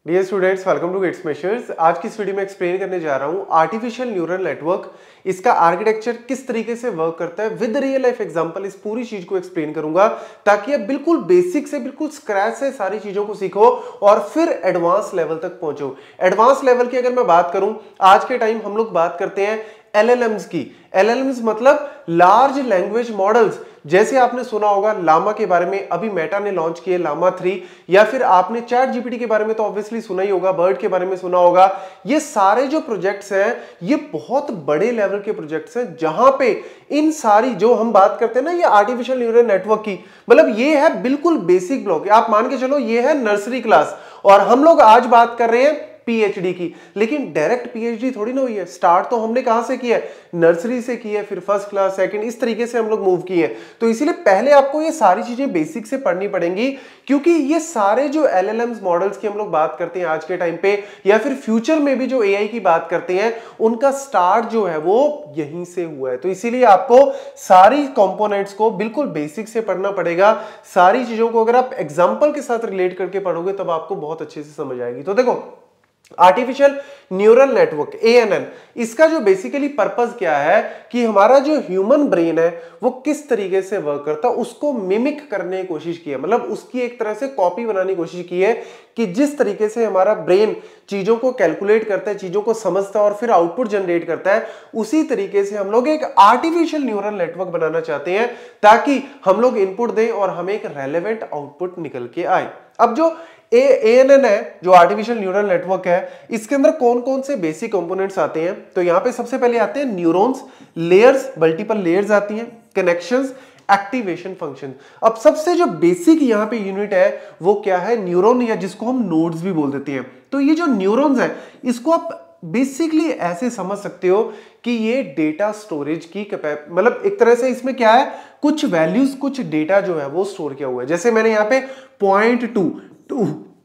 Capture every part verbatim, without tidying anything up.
Dear students, welcome to Gate Smashers. आज की इस वीडियो में एक्सप्लेन करने जा रहा हूं आर्टिफिशियल न्यूरल नेटवर्क, इसका आर्किटेक्चर किस तरीके से वर्क करता है विद रियल लाइफ एग्जांपल। इस पूरी चीज को एक्सप्लेन करूंगा ताकि आप बिल्कुल बेसिक से बिल्कुल स्क्रैच से सारी चीजों को सीखो और फिर एडवांस लेवल तक पहुंचो। एडवांस लेवल की अगर मैं बात करूं, आज के टाइम हम लोग बात करते हैं एलएलएम्स की। एलएलएम्स मतलब लार्ज लैंग्वेज मॉडल्स। जैसे आपने सुना होगा लामा के बारे में, अभी मेटा ने लॉन्च किए लामा थ्री, या फिर आपने चैट जीपीटी के बारे में तो ऑब्वियसली सुना ही होगा, बर्ड के बारे में सुना होगा। ये सारे जो प्रोजेक्ट्स हैं ये बहुत बड़े लेवल के प्रोजेक्ट्स हैं, जहां पे इन सारी जो हम बात करते हैं ना ये आर्टिफिशियल न्यूरल नेटवर्क की, मतलब ये है बिल्कुल बेसिक ब्लॉक। आप मान के चलो ये है नर्सरी क्लास और हम लोग आज बात कर रहे हैं पीएचडी की। लेकिन डायरेक्ट पीएचडी थोड़ी ना हुई है, स्टार्ट तो हमने कहां से किया है, नर्सरी से किया है, फिर फर्स्ट क्लास, सेकंड, इस तरीके से हम लोग मूव किए हैं। तो इसीलिए पहले आपको ये सारी चीजें बेसिक से पढ़नी पड़ेंगी, क्योंकि ये सारे जो एलएलएम्स मॉडल्स की हम लोग बात करते हैं आज के टाइम पे, या फिर फ्यूचर में भी जो एआई की बात करते हैं, उनका स्टार्ट जो है वो यहीं से हुआ है। तो इसीलिए आपको सारी कंपोनेंट्स को बिल्कुल बेसिक से पढ़ना पड़ेगा। सारी चीजों को अगर आप एग्जांपल के साथ रिलेट करके पढ़ोगे तब आपको बहुत अच्छे से समझ आएगी। तो देखो, आर्टिफिशियल न्यूरल नेटवर्क एएनएन, इसका जो बेसिकली पर्पस क्या है कि हमारा जो ह्यूमन ब्रेन है वो किस तरीके से वर्क करता है उसको मिमिक करने की कोशिश की है, मतलब उसकी एक तरह से कॉपी बनाने की कोशिश की है कि जिस तरीके से हमारा ब्रेन चीजों को कैलकुलेट करता है, चीजों को समझता है और फिर आउटपुट जनरेट करता है, उसी तरीके से हम लोग एक आर्टिफिशियल न्यूरल नेटवर्क बनाना चाहते हैं ताकि हम लोग इनपुट दें और हमें एक रेलेवेंट आउटपुट निकल के आए। अब जो एएनएन है, जो आर्टिफिशियल न्यूरल नेटवर्क है, इसके अंदर कौन कौन से बेसिक कंपोनेंट्स आते हैं? तो यहां पे सबसे पहले आते हैं न्यूरॉन्स, लेयर्स, मल्टीपल लेयर्स आती हैं, कनेक्शंस, एक्टिवेशन फंक्शन। अब सबसे जो बेसिक यहां पे यूनिट है वो क्या है? न्यूरॉन, या जिसको हम नोड्स भी बोल देते हैं। तो ये जो न्यूरॉन्स है इसको आप बेसिकली ऐसे समझ सकते हो कि ये डेटा स्टोरेज की कैपेसिटी, मतलब एक तरह से इसमें क्या है, कुछ वैल्यूज, कुछ डेटा जो है वो स्टोर किया हुआ है। जैसे मैंने यहाँ पे पॉइंट टू टू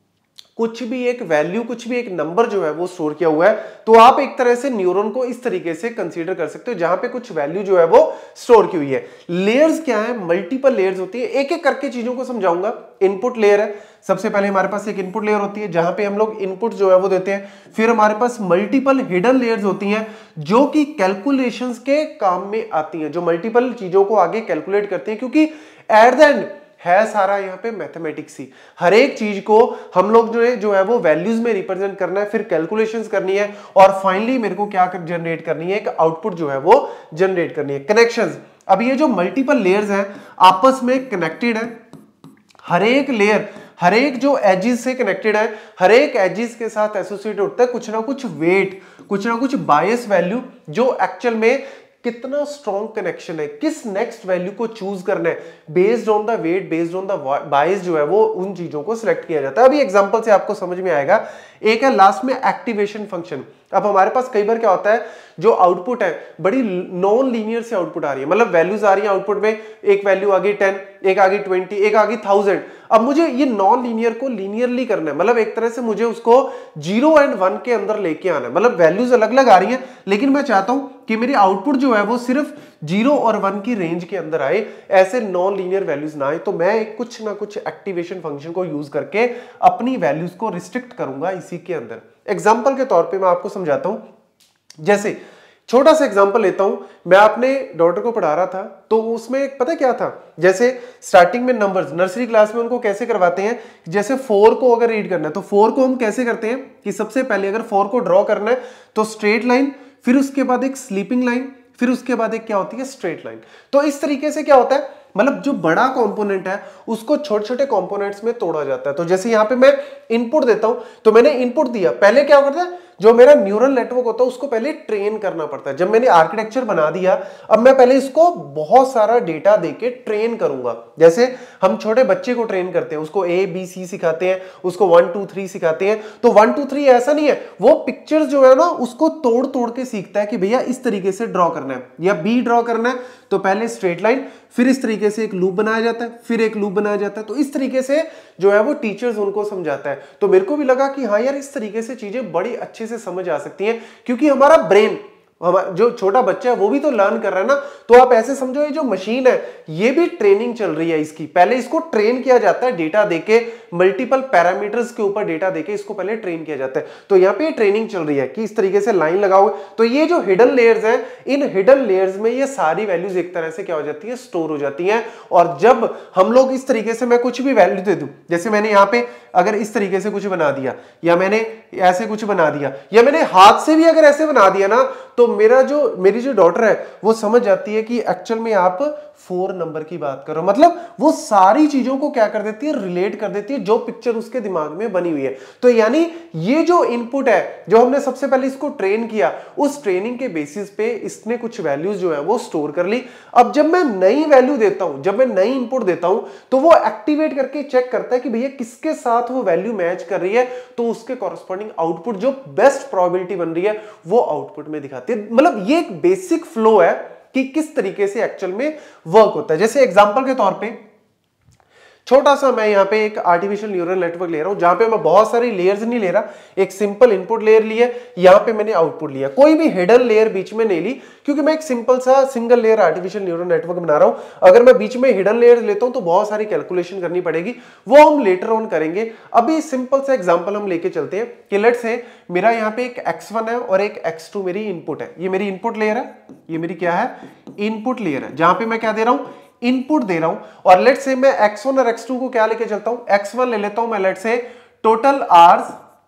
कुछ भी एक वैल्यू, कुछ भी एक नंबर जो है वो स्टोर किया हुआ है, तो आप एक तरह से न्यूरॉन को इस तरीके से कंसीडर कर सकते हो जहां पे कुछ वैल्यू जो है वो स्टोर की हुई है। लेयर्स क्या है? मल्टीपल लेयर्स होती है। एक एक करके चीजों को समझाऊंगा। इनपुट लेयर है, सबसे पहले हमारे पास एक इनपुट लेयर होती है जहां पे हम लोग इनपुट जो है वो देते हैं। फिर हमारे पास मल्टीपल हिडन लेयर्स होती हैं जो कि कैलकुलेशंस के काम में आती हैं, जो मल्टीपल चीजों को आगे कैलकुलेट करती हैं, क्योंकि एट द एंड है सारा यहाँ पे मैथमेटिक्स ही। हर एक चीज को हम लोग जो है जो है वो वैल्यूज में रिप्रेजेंट करना है, फिर कैलकुलेशंस करनी है और फाइनली मेरे को क्या जनरेट करनी है, एक आउटपुट जो है वो जनरेट करनी है। कनेक्शंस, अब ये जो मल्टीपल लेयर्स हैं आपस में कनेक्टेड है। हर एक लेयर, हर एक जो एजेस से कनेक्टेड है, हर एक एजेस के साथ एसोसिएट होता है कुछ ना कुछ वेट, कुछ ना कुछ बायस वैल्यू, जो एक्चुअल में कितना स्ट्रॉन्ग कनेक्शन है, किस नेक्स्ट वैल्यू को चूज करना है, based on the weight, based on the bias जो है वो उन चीजों को सिलेक्ट किया जाता है। अभी एग्जांपल से आपको समझ में आएगा। एक है लास्ट में एक्टिवेशन फंक्शन। अब हमारे पास कई बार क्या होता है, जो आउटपुट है बड़ी नॉन लीनियर से आउटपुट आ रही है, मतलब वैल्यूज आ रही है आउटपुट में, एक वैल्यू आ गई टेन, एक आ गई ट्वेंटी, एक आ गई थाउजेंड। अब मुझे ये नॉन लीनियर को लीनियरली करना है, मतलब एक तरह से मुझे उसको जीरो एंड वन के अंदर लेके आना है, मतलब वैल्यूज अलग अलग आ रही हैं लेकिन मैं चाहता हूं कि मेरी आउटपुट जो है वो सिर्फ जीरो और वन की रेंज के अंदर आए, ऐसे नॉन लीनियर वैल्यूज ना आए। तो मैं एक कुछ ना कुछ एक्टिवेशन फंक्शन को यूज करके अपनी वैल्यूज को रिस्ट्रिक्ट करूंगा इसी के अंदर। एग्जांपल के तौर पे मैं आपको समझाता हूं। जैसे छोटा सा एग्जांपल लेता हूं, मैं अपने डॉटर को पढ़ा रहा था तो उसमें पता क्या था, जैसे स्टार्टिंग में नंबर्स नर्सरी क्लास में उनको कैसे करवाते हैं, जैसे फोर को अगर रीड करना है तो फोर को हम कैसे करते हैं कि सबसे पहले अगर फोर को ड्रॉ करना है तो स्ट्रेट लाइन, फिर उसके बाद एक स्लीपिंग लाइन, फिर उसके बाद एक क्या होती है, स्ट्रेट लाइन। तो इस तरीके से क्या होता है, मतलब जो बड़ा कंपोनेंट है उसको छोटे छोटे कंपोनेंट्स में तोड़ा जाता है। तो जैसे यहां पे मैं इनपुट देता हूं, तो मैंने इनपुट दिया, पहले क्या करता है, जो मेरा न्यूरल नेटवर्क होता है उसको पहले ट्रेन करना पड़ता है। जब मैंने आर्किटेक्चर बना दिया, अब मैं पहले इसको बहुत सारा डेटा देके ट्रेन करूंगा। जैसे हम छोटे बच्चे को ट्रेन करते हैं, उसको ए बी सी सिखाते हैं, उसको वन टू थ्री सिखाते हैं। तो वन टू थ्री ऐसा नहीं है, वो पिक्चर्स जो है ना उसको तोड़ तोड़ के सीखता है कि भैया इस तरीके से ड्रॉ करना है या बी ड्रॉ करना है, तो पहले स्ट्रेट लाइन, फिर इस तरीके से एक लूप बनाया जाता है, फिर एक लूप बनाया जाता है। तो इस तरीके से जो है वो टीचर्स उनको समझाता है। तो मेरे को भी लगा कि हाँ यार, इस तरीके से चीजें बड़ी अच्छे से समझ आ सकती हैं, क्योंकि हमारा ब्रेन जो छोटा बच्चा है वो भी तो लर्न कर रहा है ना। तो आप ऐसे समझो ये जो मशीन है ये भी ट्रेनिंग चल रही है इसकी, पहले इसको ट्रेन किया जाता है डेटा देके, मल्टीपल पैरामीटर्स के ऊपर डेटा देके इसको पहले ट्रेन किया जाता है। तो यहाँ पे ट्रेनिंग चल रही है कि इस तरीके से लाइन लगाओगे तो ये जो हिडन लेयर्स हैं, इन हिडन लेयर्स में ये सारी वैल्यूज एक तरह से क्या हो जाती है, स्टोर हो जाती हैं। और जब हम लोग इस तरीके से, मैं कुछ भी वैल्यू दे दूं, जैसे मैंने यहाँ पे अगर इस तरीके से कुछ बना दिया, या मैंने ऐसे कुछ बना दिया, या मैंने हाथ से भी अगर ऐसे बना दिया ना, तो मेरा जो मेरी जो डॉटर है वो समझ जाती है कि एक्चुअल में आप फोर नंबर की बात करो। मतलब वो सारी चीजों को क्या कर देती है, रिलेट कर देती है जो पिक्चर उसके दिमाग में बनी हुई है। तो यानी ये जो इनपुट है, जो हमने सबसे पहले इसको ट्रेन किया, उस ट्रेनिंग के बेसिस पे इसने कुछ वैल्यूज जो है वो स्टोर कर ली। अब जब मैं नई वैल्यू देता हूं, जब मैं नई इनपुट देता हूं, तो वो एक्टिवेट करके चेक करता है कि भैया किसके साथ वो वैल्यू मैच कर रही है, तो उसके कॉरस्पॉन्डिंग आउटपुट जो बेस्ट प्रोबेबिलिटी बन रही है वो आउटपुट में दिखाती है। मतलब ये एक बेसिक फ्लो है कि किस तरीके से एक्चुअल में वर्क होता है। जैसे एग्जांपल के तौर पे छोटा सा मैं यहाँ पे एक आर्टिफिशियल न्यूरल नेटवर्क ले रहा हूं, जहां पे मैं बहुत सारी लेयर्स नहीं ले रहा, एक सिंपल इनपुट लेयर ली है, यहाँ पे मैंने आउटपुट लिया, कोई भी हिडन लेयर बीच में नहीं ली, क्योंकि मैं एक सिंपल सा single layer artificial neural network बना रहा हूं। अगर मैं बीच में हिडन लेयर लेता हूं तो बहुत सारी कैलकुलेशन करनी पड़ेगी, वो हम लेटर ऑन करेंगे। अभी सिंपल सा एग्जाम्पल हम लेके चलते हैं कि लेट्स से मेरा यहाँ पे एक एक्स वन है और एक एक्स टू मेरी इनपुट है। ये मेरी इनपुट लेयर है, ये मेरी क्या है, इनपुट लेयर है, जहां पे मैं क्या दे रहा हूं, इनपुट दे रहा हूं। और लेट से मैं एक्स वन और एक्स टू को क्या लेके चलता हूं, एक्स वन ले लेता हूं मैं, let's say total hours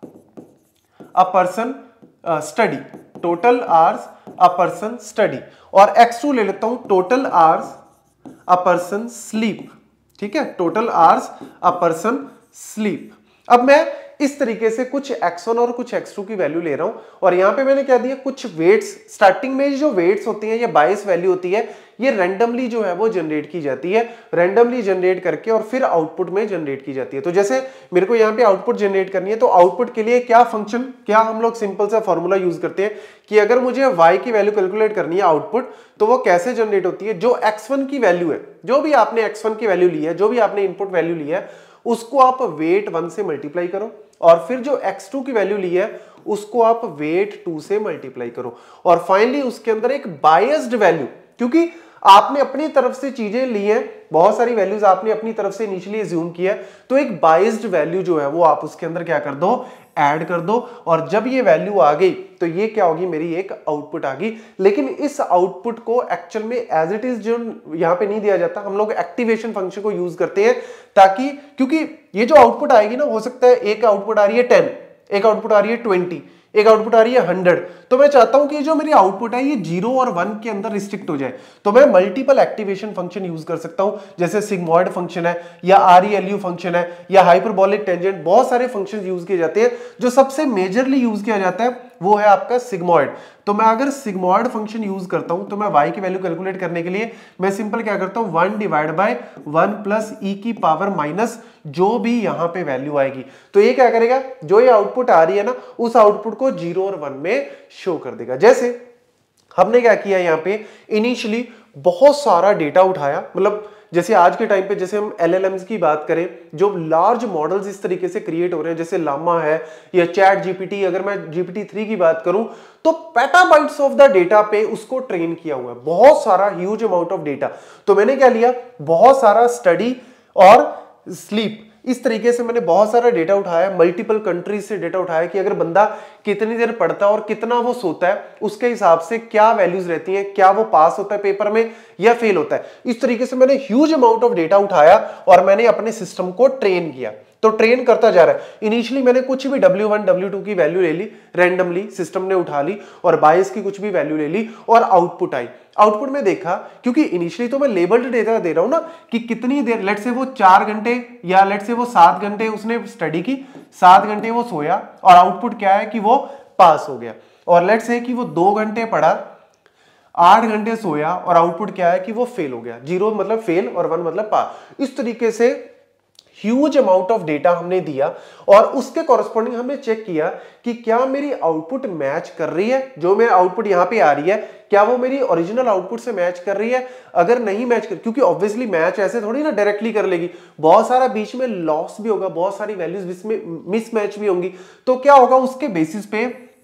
a person study, total hours a person study, और एक्स टू ले लेता हूं total hours a person sleep. ठीक है, total hours a person sleep. अब मैं इस तरीके से कुछ एक्स वन और कुछ एक्स टू की वैल्यू ले रहा हूं, और यहां पे मैंने क्या दिया, कुछ वेट्स। स्टार्टिंग में जो वेट्स होती हैं, ये बायस वैल्यू होती है, ये रैंडमली जो है वो जनरेट की जाती है, रैंडमली जनरेट करके और फिर आउटपुट में जनरेट की जाती है। तो जैसे मेरे को यहाँ पे आउटपुट जनरेट करनी है, तो आउटपुट के लिए क्या फंक्शन, क्या हम लोग सिंपल सा फॉर्मूला यूज करते हैं कि अगर मुझे y की वैल्यू कैलकुलेट करनी है आउटपुट, तो वो कैसे जनरेट होती है, जो एक्स वन की वैल्यू है, जो भी आपने एक्स वन की वैल्यू ली है, जो भी आपने इनपुट वैल्यू ली है, उसको आप वेट वन से मल्टीप्लाई करो, और फिर जो एक्स टू की वैल्यू ली है उसको आप वेट टू से मल्टीप्लाई करो, और फाइनली उसके अंदर एक बायस्ड वैल्यू, क्योंकि आपने अपनी तरफ से चीजें ली हैं, बहुत सारी वैल्यूज आपने अपनी तरफ से इनिशियली अज्यूम किया है, तो एक बायस्ड वैल्यू जो है वो आप उसके अंदर क्या कर दो, ऐड कर दो, और जब ये वैल्यू आ गई तो ये क्या होगी, मेरी एक आउटपुट आ गई। लेकिन इस आउटपुट को एक्चुअल में एज इट इज जो यहाँ पे नहीं दिया जाता, हम लोग एक्टिवेशन फंक्शन को यूज करते हैं, ताकि क्योंकि ये जो आउटपुट आएगी ना, हो सकता है एक आउटपुट आ रही है टेन, एक आउटपुट आ रही है ट्वेंटी, एक आउटपुट आ रही है हंड्रेड, तो मैं चाहता हूं कि जो मेरी आउटपुट है ये जीरो और वन के अंदर रिस्ट्रिक्ट हो जाए, तो मैं मल्टीपल एक्टिवेशन फंक्शन यूज कर सकता हूं, जैसे सिग्मॉइड फंक्शन है, या आरईएलयू फंक्शन है, या हाइपरबोलिक टेंजेंट, बहुत सारे फंक्शन यूज किए जाते हैं। जो सबसे मेजरली यूज किया जाता है वो है आपका सिग्मॉइड। तो मैं अगर सिग्मॉइड फंक्शन यूज करता हूं, तो मैं y की वैल्यू कैलकुलेट करने के लिए मैं सिंपल क्या करता हूं, one divide by one plus E की पावर माइनस जो भी यहां पे वैल्यू आएगी, तो ये क्या करेगा, जो ये आउटपुट आ रही है ना, उस आउटपुट को जीरो और वन में शो कर देगा। जैसे हमने क्या किया, यहाँ पे इनिशियली बहुत सारा डेटा उठाया, मतलब जैसे आज के टाइम पे जैसे हम एलएलएम्स की बात करें, जो लार्ज मॉडल्स इस तरीके से क्रिएट हो रहे हैं, जैसे लामा है या चैट जीपीटी, अगर मैं जीपीटी थ्री की बात करूं, तो पेटाबाइट्स ऑफ द डेटा पे उसको ट्रेन किया हुआ है, बहुत सारा ह्यूज अमाउंट ऑफ डेटा। तो मैंने क्या लिया, बहुत सारा स्टडी और स्लीप, इस तरीके से मैंने बहुत सारा डेटा उठाया, मल्टीपल कंट्रीज से डेटा उठाया कि अगर बंदा कितनी देर पढ़ता है और कितना वो सोता है, उसके हिसाब से क्या वैल्यूज रहती हैं, क्या वो पास होता है पेपर में या फेल होता है। इस तरीके से मैंने ह्यूज अमाउंट ऑफ डेटा उठाया और मैंने अपने सिस्टम को ट्रेन किया। तो ट्रेन करता जा रहा है, इनिशियली मैंने कुछ भी डब्ल्यू वन डब्ल्यू टू की वैल्यू ले ली, रैंडमली सिस्टम ने उठा ली, और बायस की कुछ भी वैल्यू ले ली, और आउटपुट आई। आउटपुट में देखा, क्योंकि इनिशियली तो मैं लेबल्ड डेटा दे रहा हूं ना, कि कितनी देर, लेट से वो चार घंटे या लेट से वो सात घंटे उसने स्टडी की, सात घंटे वो सोया, और आउटपुट क्या है कि वो पास हो गया। और लेट से कि वो दो घंटे पढ़ा, आठ घंटे सोया, और आउटपुट क्या है कि वो फेल हो गया। जीरो मतलब फेल और वन मतलब पास। इस तरीके से ह्यूज अमाउंट ऑफ डेटा हमने दिया, और उसके कॉरस्पॉन्डिंग हमने चेक किया कि क्या मेरी आउटपुट मैच कर रही है, जो मेरा आउटपुट यहां पे आ रही है, क्या वो मेरी ओरिजिनल आउटपुट से मैच कर रही है। अगर नहीं मैच कर, क्योंकि ऑब्वियसली मैच ऐसे थोड़ी ना डायरेक्टली कर लेगी, बहुत सारा बीच में लॉस भी होगा, बहुत सारी वैल्यूज इसमें मिसमैच भी होंगी, तो क्या होगा, उसके बेसिस पे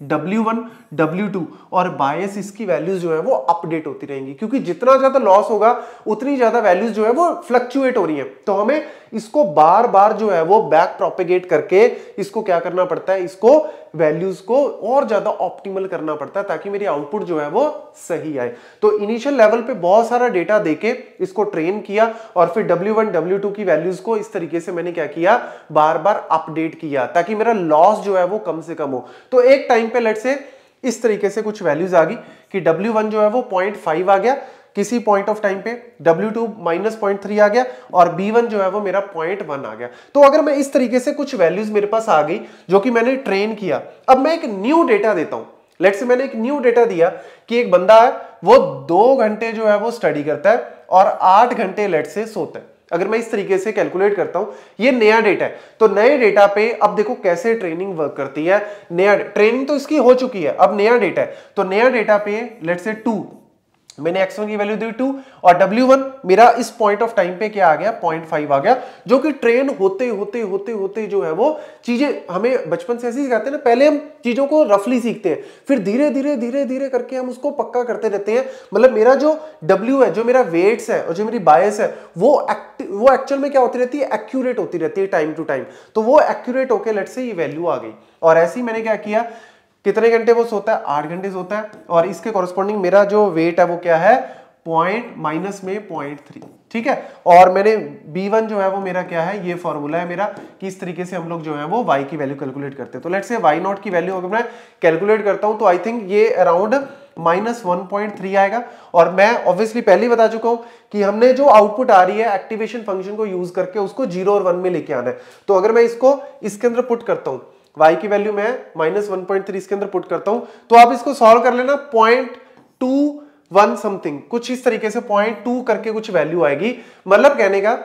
डब्ल्यू वन, डब्ल्यू टू और बायस इसकी वैल्यूज जो है वो अपडेट होती रहेंगी, क्योंकि जितना ज्यादा लॉस होगा उतनी ज्यादा वैल्यूज जो है वो फ्लक्चुएट हो रही है। तो हमें इसको बार बार जो है वो बैक प्रोपेगेट करके इसको क्या करना पड़ता है, इसको वैल्यूज को और ज्यादा ऑप्टिमल करना पड़ता है ताकि मेरी आउटपुट जो है वो सही आए। तो इनिशियल लेवल पे बहुत सारा डेटा देके इसको ट्रेन किया और फिर डब्ल्यू वन, डब्ल्यू टू की वैल्यूज को इस तरीके से मैंने क्या किया, बार बार अपडेट किया ताकि मेरा लॉस जो है वो कम से कम हो। तो एक टाइम पे लेट्स से इस तरीके से कुछ वैल्यूज आ गई कि डब्ल्यू वन जो है वो पॉइंट फाइव आ गया, किसी पॉइंट ऑफ टाइम पे W two minus point three आ गया और बी वन जो है वो मेरा पॉइंट वन आ गया। तो अगर मैं इस तरीके से कुछ वैल्यूज मेरे पास आ गई जो कि मैंने ट्रेन किया, अब मैं एक न्यू डेटा देता हूं। लेट्स से मैंने एक न्यू डेटा दिया कि एक बंदा है वो दो घंटे जो है वो स्टडी करता है और आठ घंटे लेट्स से सोता है। अगर मैं इस तरीके से कैलकुलेट करता हूं, ये नया डेटा है। तो नए डेटा पे अब देखो कैसे ट्रेनिंग वर्क करती है। नया ट्रेनिंग तो इसकी हो चुकी है, अब नया डेटा है। तो नया डेटा पे लेट्स से टू, मैंने एक्स वन की वैल्यू दी टू और डब्ल्यू वन मेरा इस पॉइंट ऑफ टाइम पे क्या आ गया, पॉइंट फाइव आ गया, जो कि ट्रेन होते होते होते होते जो है वो चीजें हमें बचपन से ऐसे ही सिखाते हैं ना, पहले हम चीजों को रफली सीखते हैं, फिर धीरे धीरे धीरे धीरे करके हम उसको पक्का करते रहते हैं। मतलब मेरा जो डब्ल्यू है, जो मेरा वेट्स है और जो मेरी बायस है, वो वो एक्चुअल में क्या होती रहती है, एक्यूरेट होती रहती है टाइम टू टाइम। तो वो एक्यूरेट होकर लेट्स से ये वैल्यू आ गई और ऐसे ही मैंने क्या किया, कितने घंटे वो सोता है, आठ घंटे सोता है और इसके कॉरेस्पॉन्डिंग मेरा जो वेट है वो क्या है, पॉइंट माइनस में पॉइंट थ्री, ठीक है। और मैंने बी वन जो है वो मेरा क्या है, ये फॉर्मूला है मेरा कि इस तरीके से हम लोग जो है वो y की वैल्यू कैलकुलेट करते हैं। तो लेट्स से y नॉट की वैल्यू अगर मैं कैलकुलेट करता हूं तो आई थिंक ये around minus one point three आएगा। और मैं ऑब्वियसली पहले ही बता चुका हूं कि हमने जो आउटपुट आ रही है एक्टिवेशन फंक्शन को यूज करके उसको जीरो और वन में लेके आना है। तो अगर मैं इसको इसके अंदर पुट करता हूं, y की वैल्यू मैं माइनस वन पॉइंट थ्री इसके अंदर पुट करता हूं, तो आप इसको सॉल्व कर लेना, पॉइंट टू वन समथिंग कुछ इस तरीके से पॉइंट टू करके कुछ वैल्यू आएगी। मतलब कहने का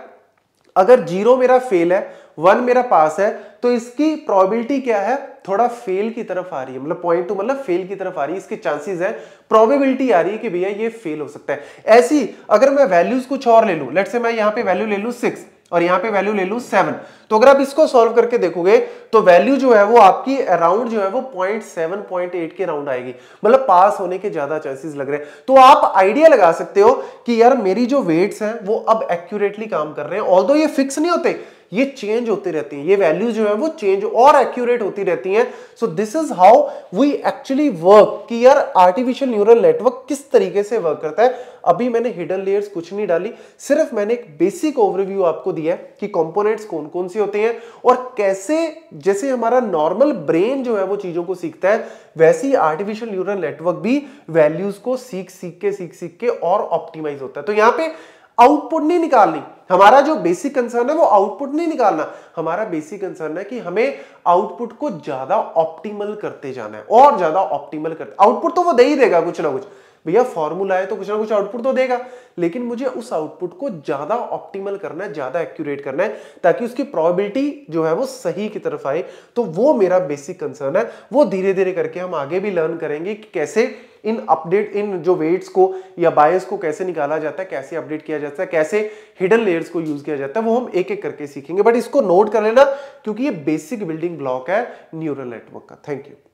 अगर जीरो मेरा फेल है, वन मेरा पास है, तो इसकी प्रोबेबिलिटी क्या है, थोड़ा फेल की तरफ आ रही है। मतलब पॉइंट टू मतलब फेल की तरफ आ रही है, इसके चांसेस है, प्रोबेबिलिटी आ रही है कि भैया ये फेल हो सकता है। ऐसी अगर मैं वैल्यूज कुछ और ले लूं, लेट्स से मैं यहां पे वैल्यू ले लूं सिक्स और यहां पे वैल्यू ले लूं सेवन, तो अगर आप इसको सॉल्व करके देखोगे तो वैल्यू जो है वो आपकी अराउंड जो है वो पॉइंट सेवन पॉइंट एट के राउंड आएगी। मतलब पास होने के ज्यादा चांसेस लग रहे हैं। तो आप आइडिया लगा सकते हो कि यार मेरी जो वेट्स हैं वो अब एक्यूरेटली काम कर रहे हैं, ऑल्दो ये फिक्स नहीं होते, ये चेंज होती रहती हैं, ये वैल्यू जो है वो चेंज और एक्यूरेट होती रहती हैं। So this is how we actually work कि यार आर्टिफिशियल न्यूरल नेटवर्क किस तरीके से वर्क करता है। अभी मैंने हिडन लेयर्स कुछ नहीं डाली, सिर्फ मैंने एक बेसिक ओवरव्यू आपको दिया है कि कंपोनेंट्स कौन कौन से होते हैं और कैसे, जैसे हमारा नॉर्मल ब्रेन जो है वो चीजों को सीखता है, वैसे ही आर्टिफिशियल न्यूरल नेटवर्क भी वैल्यूज को सीख सीख के सीख सीख के और ऑप्टिमाइज होता है। तो यहां पे आउटपुट नहीं निकालनी, हमारा जो बेसिक कंसर्न है वो आउटपुट नहीं निकालना, हमारा बेसिक कंसर्न है कि हमें आउटपुट को ज्यादा ऑप्टिमल करते जाना है और ज्यादा ऑप्टिमल करते। आउटपुट तो वो दे ही देगा कुछ ना कुछ, भैया फॉर्मूला है तो कुछ ना कुछ आउटपुट तो देगा, लेकिन मुझे उस आउटपुट को ज्यादा ऑप्टिमल करना है, ज्यादा एक्यूरेट करना है ताकि उसकी प्रोबेबिलिटी जो है वो सही की तरफ आए। तो वो मेरा बेसिक कंसर्न है। वो धीरे धीरे करके हम आगे भी लर्न करेंगे कि कैसे इन अपडेट इन जो वेट्स को या बायस को कैसे निकाला जाता है, कैसे अपडेट किया जाता है, कैसे हिडन लेयर्स को यूज किया जाता है, वो हम एक एक करके सीखेंगे। बट इसको नोट कर लेना क्योंकि ये बेसिक बिल्डिंग ब्लॉक है न्यूरल नेटवर्क का। Thank you.